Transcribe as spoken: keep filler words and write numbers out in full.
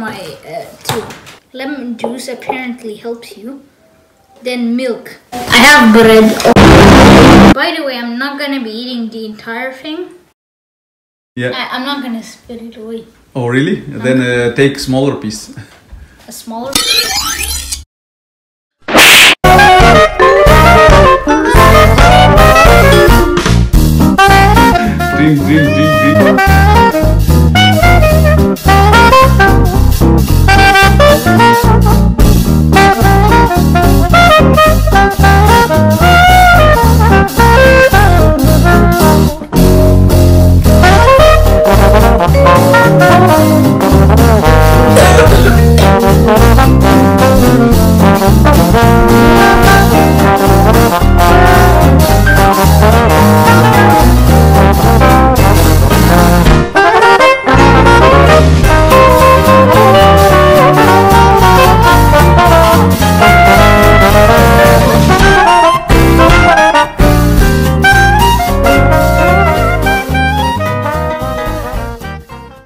my uh, two. Lemon juice apparently helps you. Then milk. I have bread. By the way, I'm not gonna be eating the entire thing. Yeah. I, I'm not gonna spit it away. Oh really? No. Then uh, take smaller piece. A smaller piece?